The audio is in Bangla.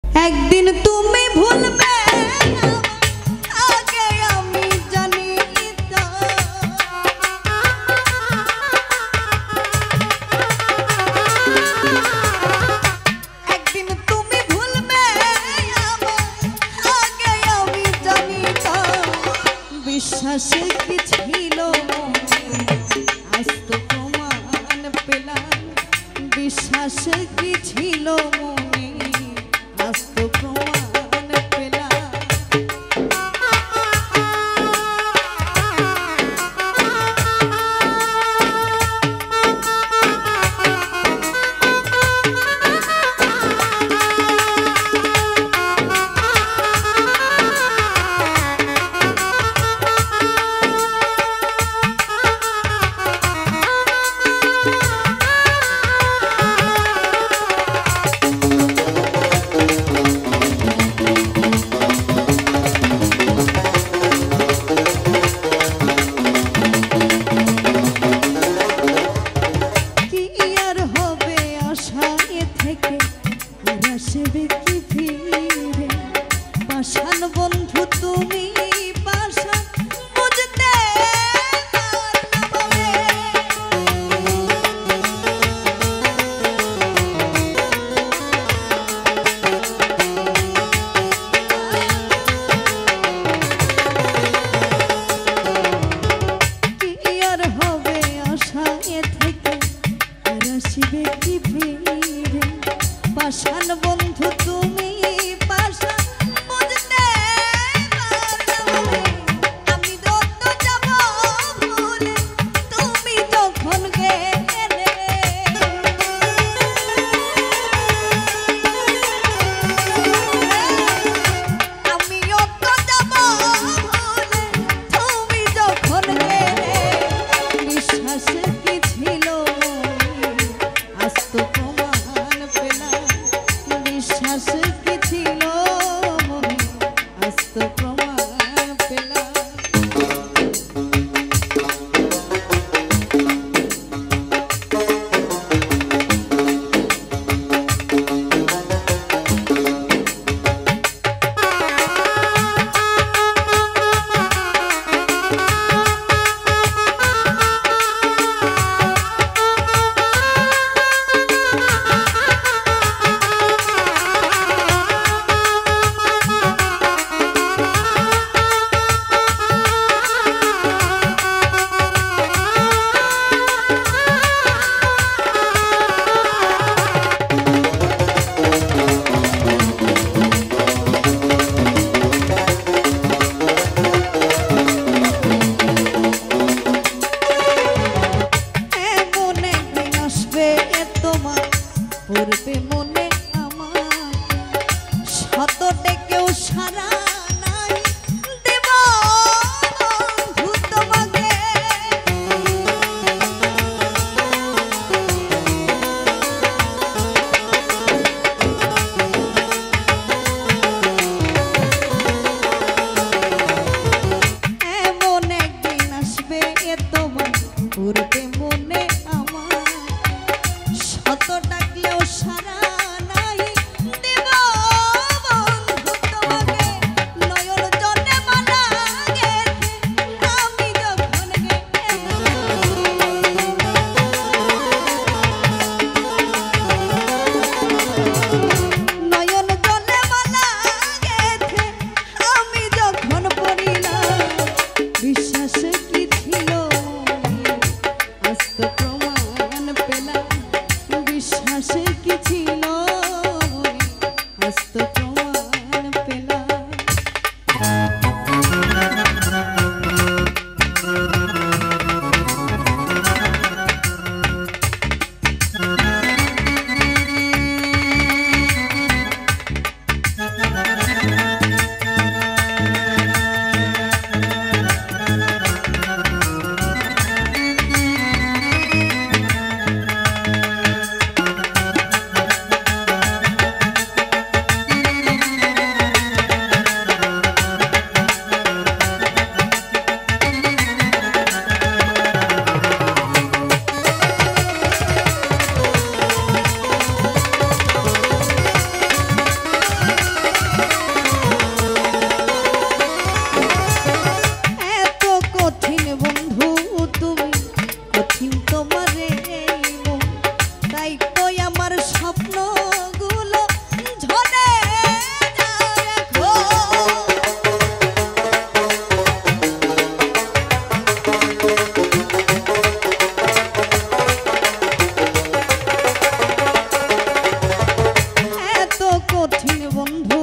একদিন তুমি ভুলবে আগে আমি জানি তো। একদিন তুমি ভুলবে আগে আমি জানি তো। বিশ্বাসে কি ছিল আজ তো প্রমাণ পেলাম। বিশ্বাসে কি ছিল মনে আজ তো প্রমাণ পেলাম। পাষাণ বন্ধু তুমি পাষাণ বুঝতে কি আর হবে আশা এ থেকে আর আসিবে কি ফিরে। পাষাণ বন্ধু তুমি পাষাণ বুঝতে আমি যত যাব ভুলে তুমি যখন গেলে। আমি যত যাব ভুলে তুমি যখন গেলে। বিশ্বাসে কি ছিল আজ তো প্রমাণ পেলাম। বিশ্বাসে কি ছিল মনে আজ তো প্রমাণ পেলাম। পড়বে মনে আমার শত ডেকেও সারা নাই দেব বন্ধু তোমাকে। এমন একদিন আসবে তোমার পড়বে মনে আমার শত ডাকলেও সারা নাই দেব বন্ধু তোমাকে। নয়ন জলে মালা গেথে আমি যখন নয়ন জলে মালা গেথে আমি যখন পড়িলাম। বিশ্বাসে কি ছিল আজ তো প্রমাণ পেলাম। বিশ্বাসে কি ছিল আজ তো প্রমাণ পেলাম। বন্ধু